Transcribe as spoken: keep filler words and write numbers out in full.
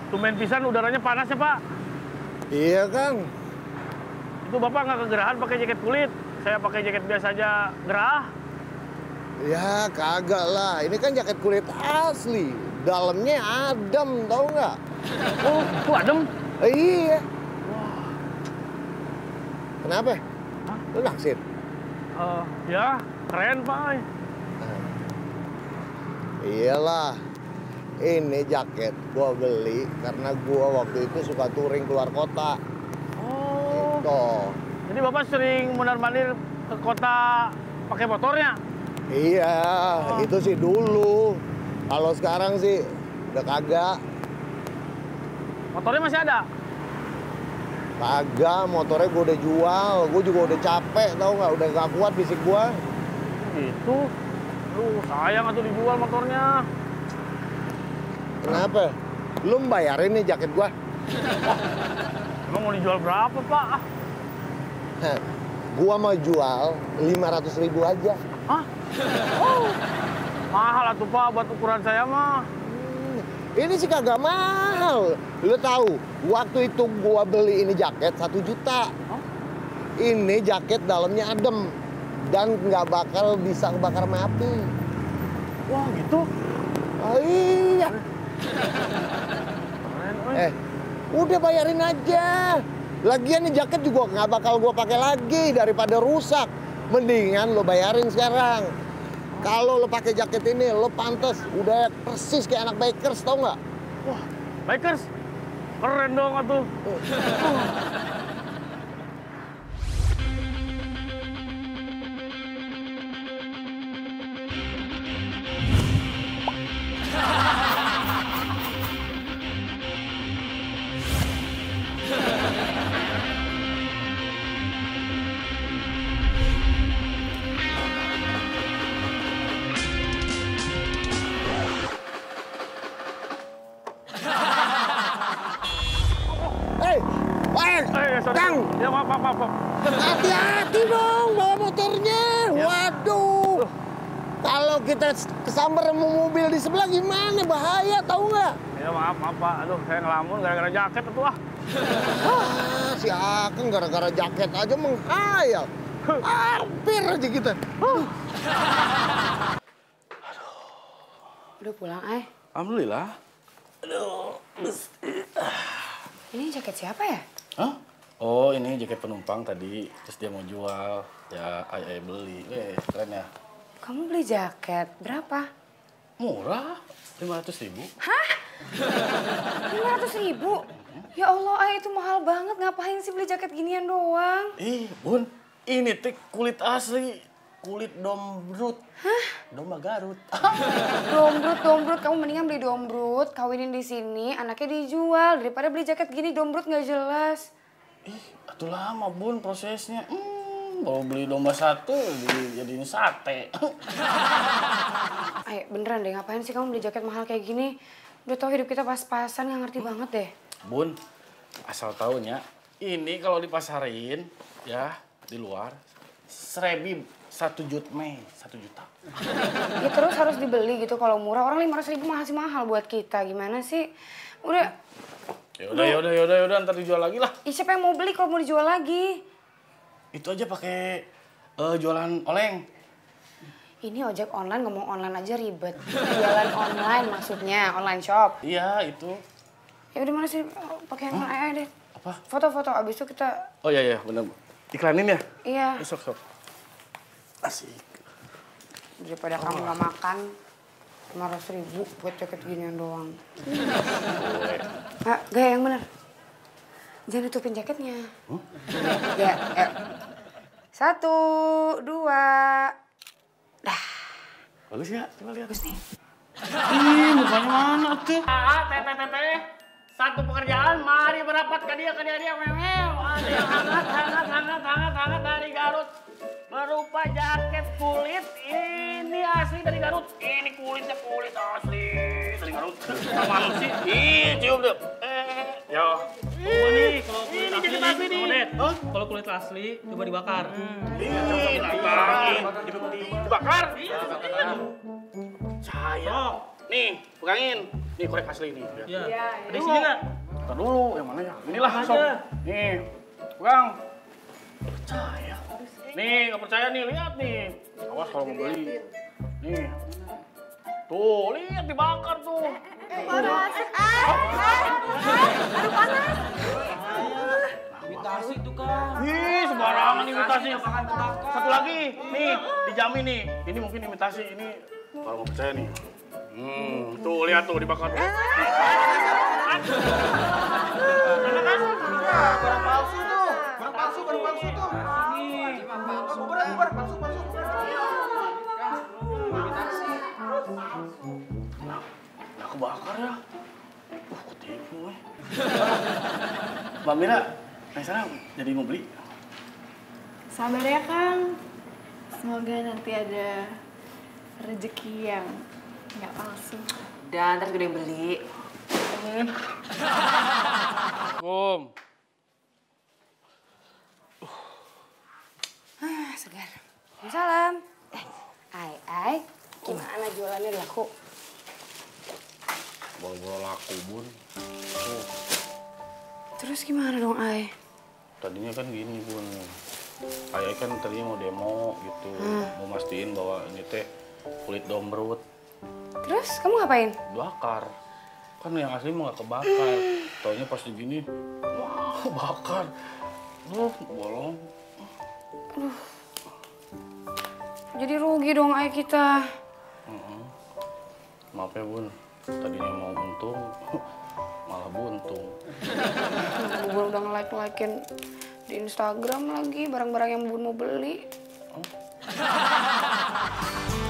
tumben pisan udaranya panas ya, Pak. Iya, Kang. Itu Bapak nggak kegerahan pakai jaket kulit. Saya pakai jaket biasa aja gerah. Ya, kagak lah. Ini kan jaket kulit asli. Dalamnya adem, tau nggak? Oh, itu adem? Eh, iya. Wah. Kenapa? Hah? Lu naksir? Uh, ya, keren, Pak. Iyalah. Ini jaket gua beli karena gua waktu itu suka touring keluar kota. Oh. Gitu. Jadi Bapak sering mondar-mandir ke kota pakai motornya? Iya, Oh. itu sih dulu. Kalau sekarang sih udah kagak. Motornya masih ada? Kagak, motornya gua udah jual. Gua juga udah capek, tau nggak? Udah gak kuat fisik gua. Gitu. Aduh, sayang atuh dijual motornya. Kenapa? Lu bayarin nih jaket gua? Emang mau dijual berapa, Pak? Heh, gua mau jual lima ratus ribu aja. Hah? Oh. Mahal atuh, Pak, buat ukuran saya mah. Hmm, ini sih kagak mahal. Lu tahu, waktu itu gua beli ini jaket satu juta. Hah? Ini jaket dalamnya adem dan nggak bakal bisa kebakar sama api. Wah, gitu? Oh iya. Keren, oi. Eh, udah bayarin aja. Lagian nih jaket juga nggak bakal gua pakai lagi daripada rusak. Mendingan lo bayarin sekarang. Kalau lo pakai jaket ini, lo pantas udah persis kayak anak bikers, tau nggak? Wah, bikers? Keren dong atuh. Hei, Wah, Eh, sorry. Kang, Ya, maaf, maaf, maaf. maaf. hati-hati dong bawa motornya. Ya. Waduh, kalau kita kesambar sama mobil di sebelah gimana? Bahaya, tahu nggak? Ya, maaf, maaf, Pak. Aduh, saya ngelamun gara-gara jaket itu, ah. Ah, si Akang gara-gara jaket aja menghayal. Hampir aja kita. Udah pulang, Ay? Alhamdulillah. Ini jaket siapa ya? Hah? Oh, ini jaket penumpang tadi. Terus dia mau jual. Ya, ay, ay beli. Eh, keren ya. Kamu beli jaket, berapa? Murah. lima ratus ribu. Hah? lima ratus ribu? Ya Allah, Ay, itu mahal banget. Ngapain sih beli jaket ginian doang? Ih, Bun. Ini teh kulit asli. Kulit dombrut. Hah? Domba Garut. Dombrut, dombrut. Kamu mendingan beli dombrut, kawinin di sini, anaknya dijual. Daripada beli jaket gini, dombrut nggak jelas. Ih, itu lama, Bun, prosesnya. Hmm, baru beli domba satu, dijadiin sate. Ay, beneran deh, ngapain sih kamu beli jaket mahal kayak gini? Udah tau hidup kita pas-pasan, nggak ngerti banget deh. Bun, asal taunya, ini kalau dipasarin, ya, di luar, serebi satu juta Mei, satu juta. Ya terus harus dibeli gitu kalau murah. Orang lima ratus ribu masih mahal buat kita. Gimana sih? Udah. Yaudah, yaudah, yaudah, yaudah, ntar dijual lagi lah. Ih, siapa yang mau beli kalau mau dijual lagi? Itu aja pakai uh, jualan oleng. Ini ojek online, ngomong online aja ribet. Jualan online maksudnya, online shop. Iya, itu. Ya udah mana sih, pakai yang Hah? aja deh. Apa? Foto-foto, abis itu kita... Oh iya, iya, bener. Iklanin ya? Iya. Sok, sok. Asik. Daripada kamu nggak makan, lima ratus ribu buat jaket ginian doang. Ah, gaya yang bener. Jangan tutupin jaketnya. Huh? Ya, ya. Satu, dua. Dah. Bagus ya? Coba lihat. Bagus nih. Ih, mukanya mana tuh? Ah, teh, teh, teh, teh. Satu pekerjaan, mari merapat ke dia, ke dia, dia, memew. Ada yang hangat, hangat, hangat, hangat, hangat dari Garut. Berupa jaket kulit, ini asli dari Garut. Ini kulitnya kulit asli dari Garut. Sama sih? Ih, cium deh. Eh, yo. Ini kalau kulit Ini jaket asli nih. Odet, oh, kalau kulit asli coba dibakar. Ih, nantangin. Dibakar? Iya, Saya. Nih, pegangin. Nih korek asli nih. Lihat. Iya. Ada di sini nggak? Ntar dulu, yang mana ya? Inilah Mana sok. aja? Nih, pegang. Percaya. Nih, nggak percaya nih, lihat nih. Awas kalau mau beli. Nih. Tuh, lihat dibakar tuh. Panas. Ah, aduh panas. Imitasi tuh kan. Ih, sembarangan imitasi. Satu lagi, nih, dijamin nih. Ini mungkin imitasi, ini kalau mau percaya nih. Hmm, tuh lihat tuh dibakar. Barang palsu tuh. Barang palsu, barang palsu tuh. Bubar, bubar, palsu, palsu. Nah, kebakar ya. Uh, ketipu eh. Mbak Mira, nah sana jadi mau beli. Sabar ya Kang. Semoga nanti ada rezeki yang nggak palsu. Dan ntar gue beli. Kum. Ah, segar. Waalaikumsalam. Eh, Ai, Ai, gimana jualannya laku? Bolo-bolo laku, Bun. Tuh, Terus gimana dong, Ai? tadinya kan gini, Bun. Ayah kan tadinya mau demo gitu. Mau mastiin bahwa ini teh kulit dombrut. Terus kamu ngapain? Bakar. Kan yang asli mah gak kebakar. Taunya pas digini, wah bakar. Duh, bolong. Jadi rugi dong, Ai kita. Mm-mm. Maaf ya, Bun. Tadinya mau untung, malah buntung. Bubur udah nge-like-likein di Instagram lagi barang-barang yang Bun mau beli. Oh.